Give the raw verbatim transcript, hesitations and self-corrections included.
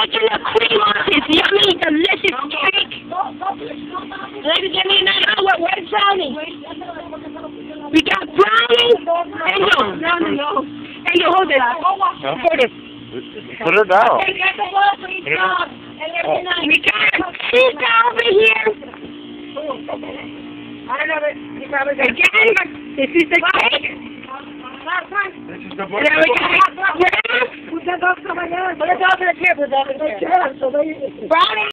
taking the cream off his yummy, delicious cake. Ladies and gentlemen, what we're brownie. We got brownie. Angel, no, no, no. Angel, hold it. Hold it. Put her down. We got cheese over here. I don't know, but he probably got again. This is the cake. This is the book. There we go. Brownie.